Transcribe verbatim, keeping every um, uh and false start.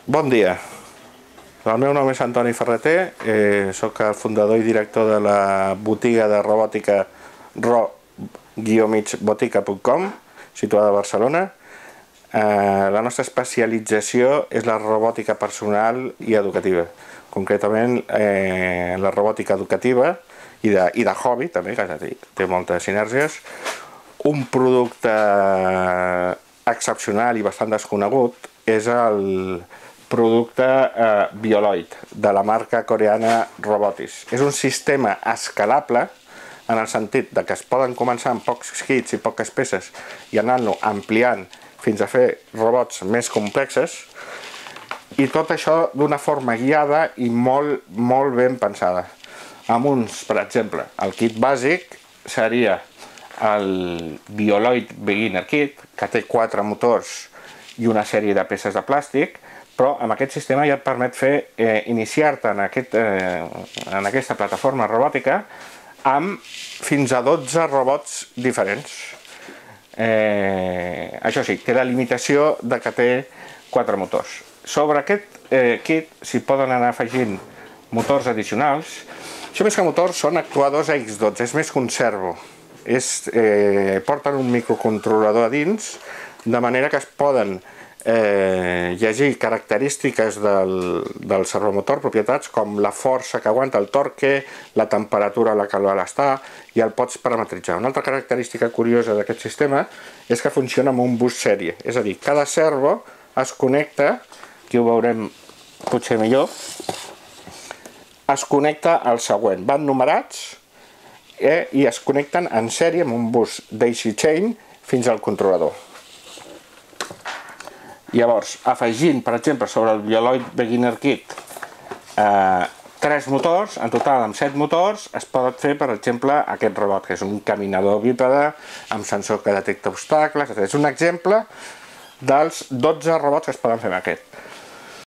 Bon dia, el meu nom és Antoni Ferreter, eh, soc el fundador i director de la botiga de robòtica ro guió botica punt com, situada a Barcelona. Eh, la nostra especialització és la robòtica personal i educativa, concretament eh, la robòtica educativa i de, i de hobby també, que té moltes sinergies. Un producte excepcional i bastant desconegut és el producte eh, Bioloid, de la marca coreana Robotis. És un sistema escalable en el sentit de que es poden començar amb pocs kits i poques peces i anar-lo ampliant fins a fer robots més complexes, i tot això d'una forma guiada i molt, molt ben pensada. Amb uns, per exemple, el kit bàsic seria el Bioloid Beginner Kit, que té quatre motors i una sèrie de peces de plàstic, però amb aquest sistema ja et permet fer eh, iniciar-te en, aquest, eh, en aquesta plataforma robòtica amb fins a dotze robots diferents. Eh, això sí, té la limitació de que té quatre motors. Sobre aquest eh, kit s'hi poden anar afegint motors addicionals. Això més que motors són actuadors a X dotze, és més que un servo. És, eh, porten un microcontrolador a dins, de manera que es poden Eh, llegir característiques del, del servomotor, propietats com la força que aguanta, el torque, la temperatura a la que està, i el pots parametritzar. Una altra característica curiosa d'aquest sistema és que funciona amb un bus sèrie, és a dir, cada servo es connecta, aquí ho veurem potser millor, es connecta al següent, van numerats eh, i es connecten en sèrie amb un bus daisy chain fins al controlador. Llavors, afegint, per exemple, sobre el Bioloid Beginner Kit eh, tres motors, en total amb set motors, es pot fer, per exemple, aquest robot, que és un caminador bípede amb sensor que detecta obstacles, etcètera. És un exemple dels dotze robots que es poden fer amb aquest.